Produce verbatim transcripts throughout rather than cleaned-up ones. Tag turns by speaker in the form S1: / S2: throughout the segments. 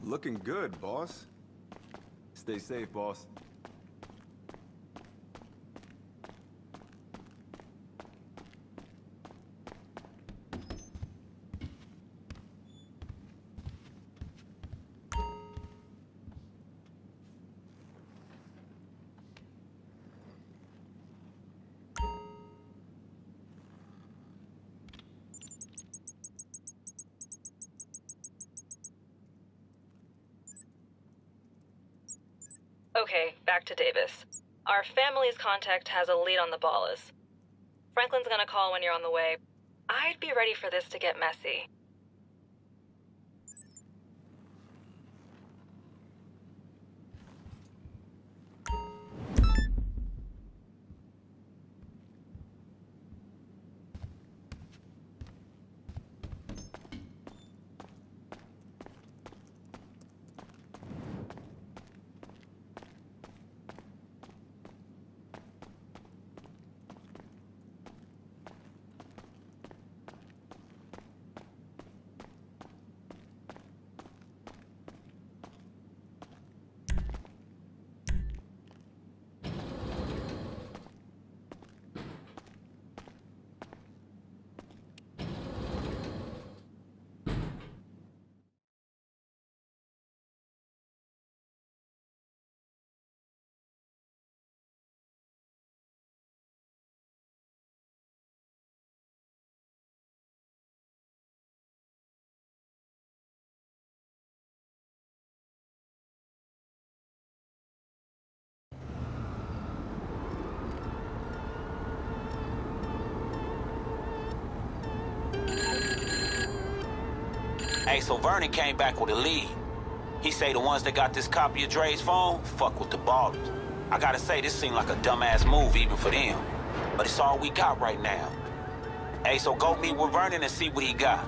S1: Looking good, boss. Stay safe, boss.
S2: Okay, back to Davis. Our family's contact has a lead on the Ballas. Franklin's gonna call when you're on the way. I'd be ready for this to get messy.
S3: Hey, so Vernon came back with a lead. He say the ones that got this copy of Dre's phone, fuck with the Ballas. I gotta say, this seemed like a dumbass move even for them. But it's all we got right now. Hey, so go meet with Vernon and see what he got.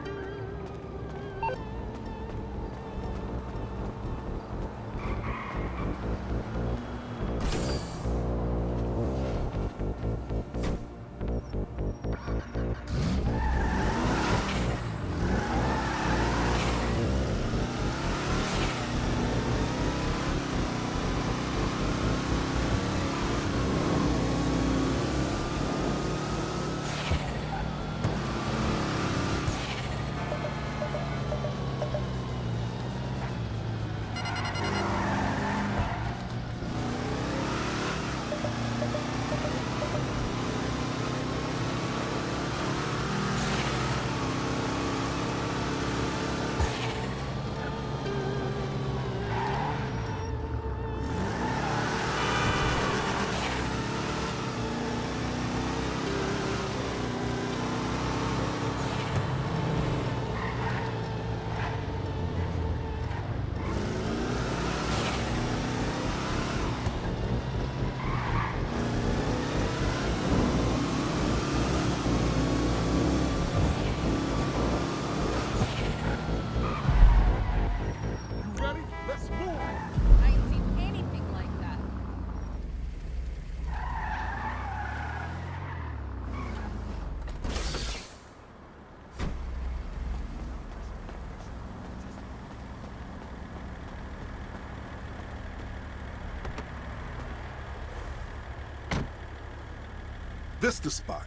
S4: This the spot.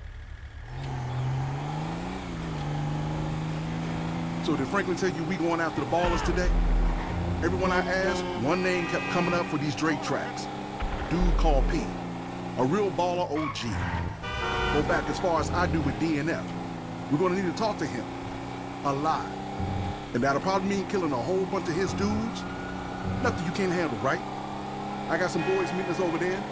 S4: So did Franklin tell you we going after the Ballas today? Everyone I asked, one name kept coming up for these Dre tracks. A dude called P. A real baller O G. Go back as far as I do with D N F. We're gonna need to talk to him. A lot. And that'll probably mean killing a whole bunch of his dudes. Nothing you can't handle, right? I got some boys meeting us over there.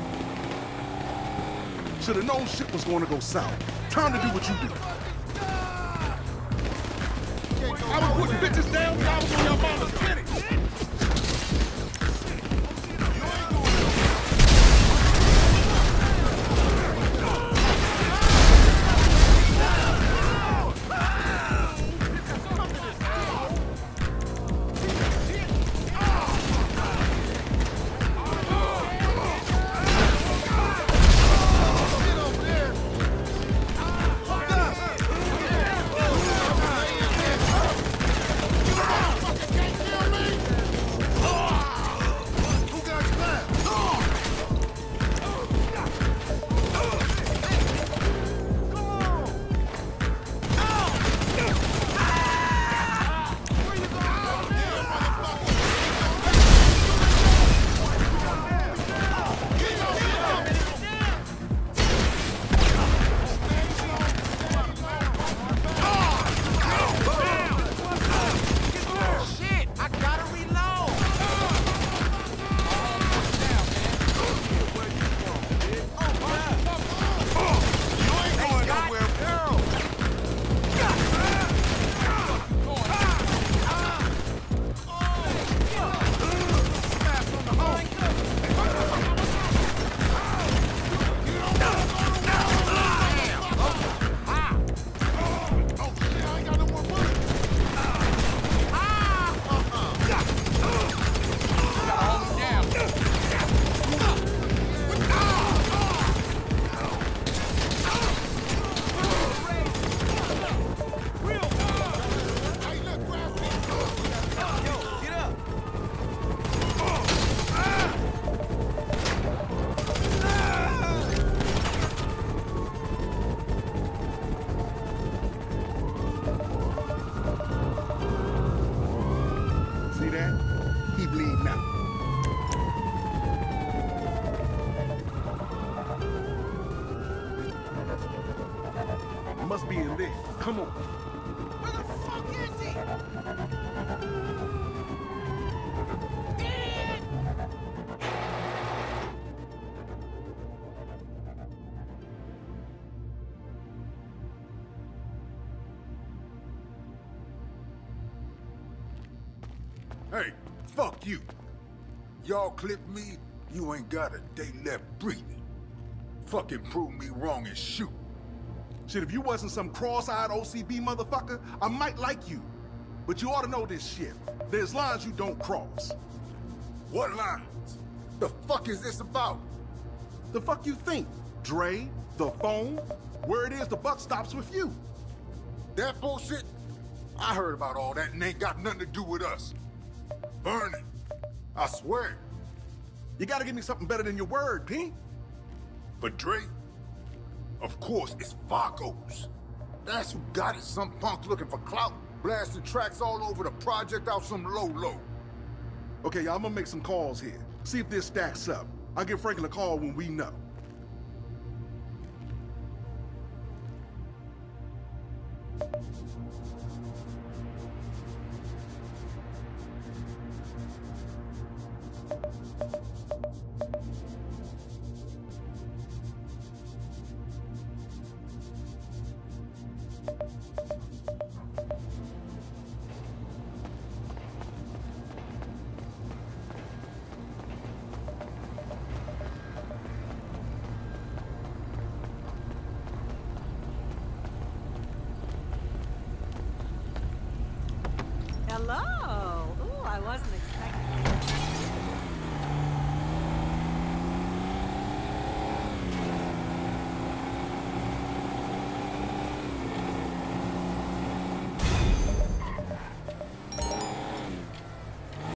S4: Should've known shit was gonna go south. Time to do what you do. I was putting bitches down when I was on your mama's clinic. He bleeding out. Must be in there. Come on.
S5: Where the fuck is he? Dead!
S6: Hey, fuck you. Y'all clip me, you ain't got a day left breathing. Fucking prove me wrong and shoot.
S4: Shit, if you wasn't some cross-eyed O C B motherfucker, I might like you. But you ought to know this shit. There's lines you don't cross.
S6: What lines? The fuck is this about?
S4: The fuck you think? Dre, the phone, where it is, the buck stops with you.
S6: That bullshit? I heard about all that and ain't got nothing to do with us. Burn it. I swear.
S4: You gotta give me something better than your word, P.
S6: But Dre? Of course, it's Vagos. That's who got it. Some punk looking for clout, blasting tracks all over the project out some low-low.
S4: Okay, y'all, I'm gonna make some calls here. See if this stacks up. I'll give Franklin a call when we know.
S7: Hello. Ooh, I wasn't expecting you.